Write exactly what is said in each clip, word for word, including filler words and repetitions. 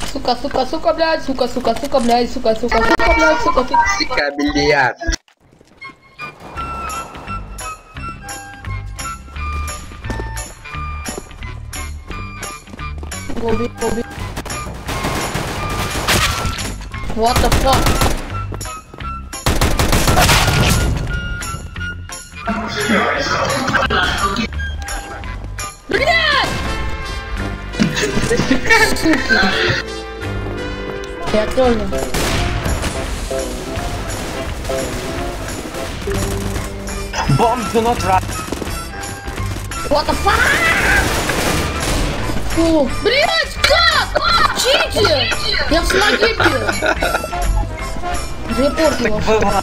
Сука, сука, сука, блядь, сука, сука, сука, блядь, сука, сука, сука, блядь, сука, сука. Сука, бильярд. Гоби, гоби. What the fuck? Блядь! Сука. Я тоже. Bomb do not run. What the fuck? Фу. Блять, как? Читер! Я в смоге бил. Репорт его.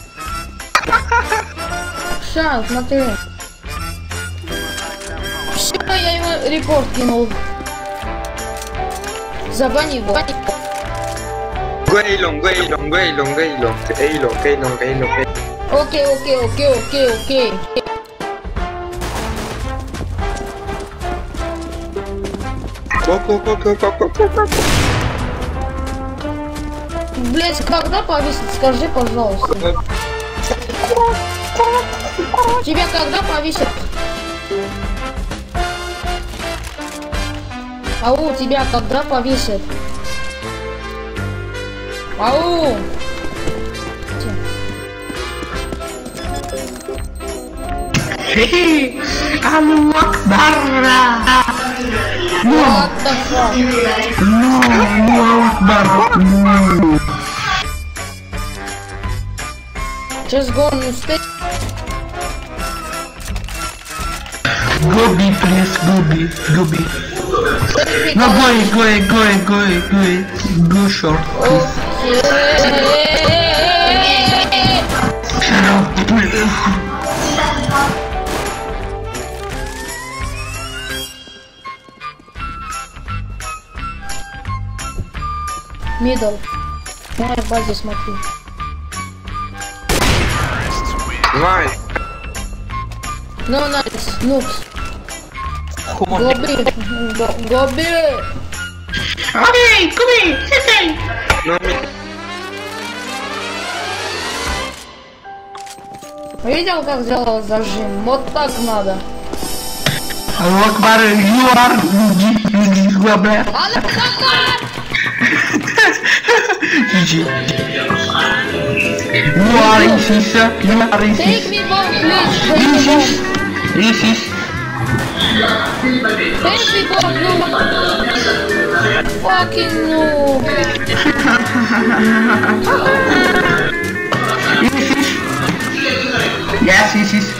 Сейчас, смотри. Все, я ему репорт кинул. Забани его. Go long, go long, go long, go long, go long, go long, go long. Окей, окей, окей, окей, окей. Блять, когда повесить? Скажи, пожалуйста. Тебя когда повесят? Ау, тебя когда повесят? Ау! Хе-хе! Аллаху Акбар! What the fuck? No, Allahu Akbar! No! Just go on stage. Go B, please, go B, go B. No, go ahead, go ahead, go ahead, go ahead, go ahead. Go short, please. Okay. Shut up, please. Middle. На базе смотри. Nice. No nice. Noobs. Gobi. Gobi. Okay, come here, sit No, me. Видел, как сделал зажим? Вот так надо. Allahu Akbar, you are Gabber. G G. You are racist, you are Take racist. me bomb, please. Take me Racist, bomb. racist. Take me bomb, noob. Fucking noob. Racist. Yes, racist.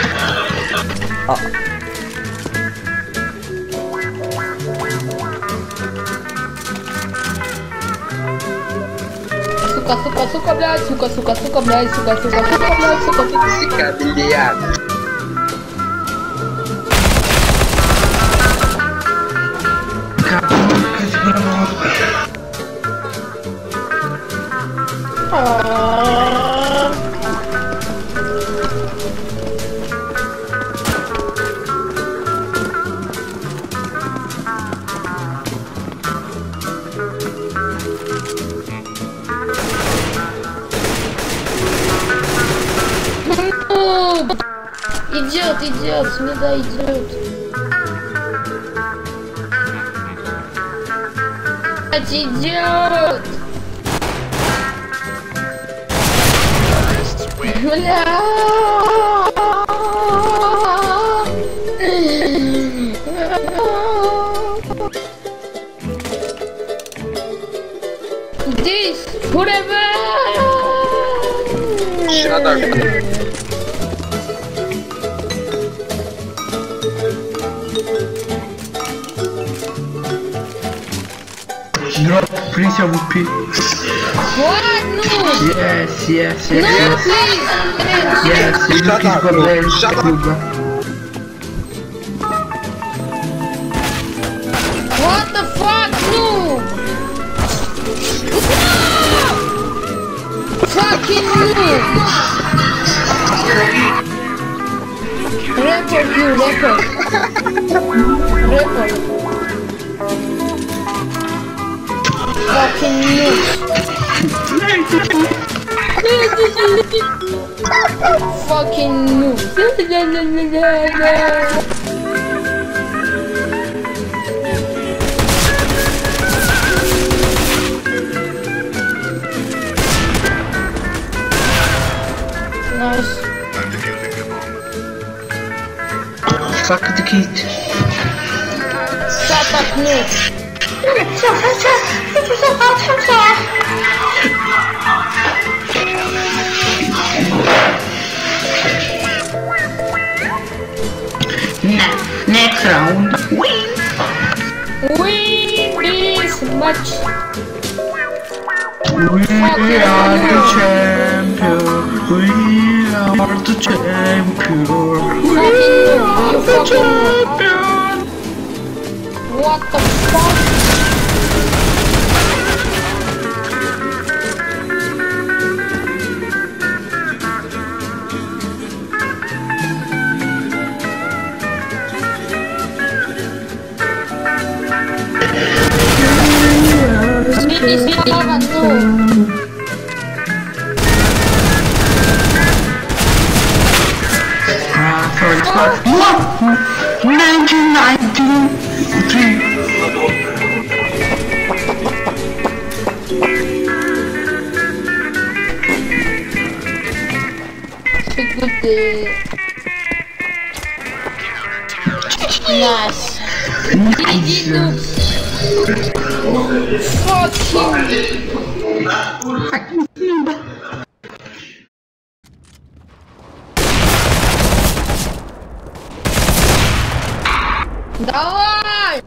Сука, сука, сука, блядь, сука, сука, сука, блядь, сука, сука, сука, блядь, сука, сука. Сука, бильярд. Идет, идет, смеда идет. Идет. Бля. This forever. Shut up. Drop, please, your P. What? No. Yes, yes, yes, No, yes. please. Yes, you Shut please up, go bro. there. Shut up. What the fuck? No. Fucking noob! Report you, report. Report. Fucking noob. Fucking noob. Nice. Fuck the kid. Shut up, noob. Ne- next round. Win. Win this match. We are the champion. We are the champion. We are the champion. What the fuck? Смени слова, ну. Ah, sorry, sorry. What? nineteen ninety-three. Good day. Nice. Nice. Fuck you. Давай!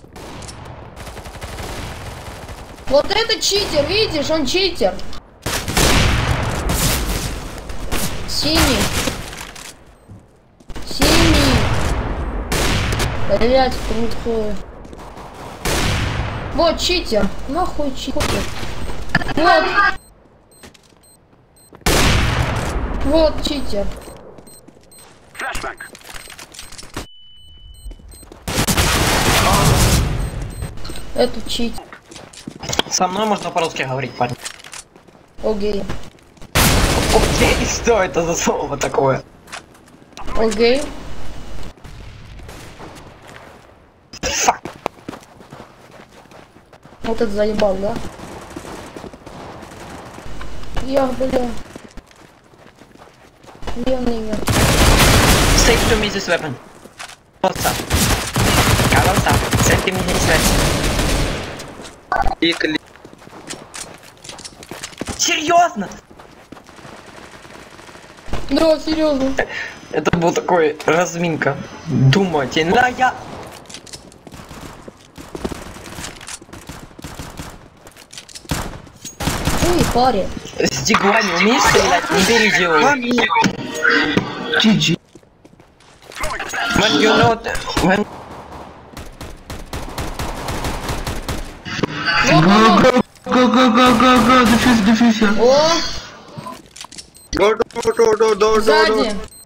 Вот это читер, видишь, он читер. Синий. Синий. Блять, крутой. Вот читер. Нахуй читер. Вот. Вот читер. Это читер. Со мной можно по-русски говорить, парень. Окей. Окей, что это за слово такое? Окей. Фак. Вот это заебал, да? Я, бля. Я не Save to me this weapon. What's up? What's up? Send me this weapon. Клик. Серьезно? Да, серьезно. Это был такой разминка. Думайте, да я... Ой, парень. С дигуани умеешь стрелять? Не переделывай. джи джи. When you know... When... Go, go, go, go, go, go, go, defuse, defuse. О, До, до, до, до, до, до. сзади.